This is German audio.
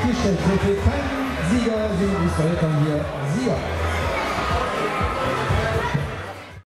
gestellt. So viel kein Sieger, so ist heute hier Sieger.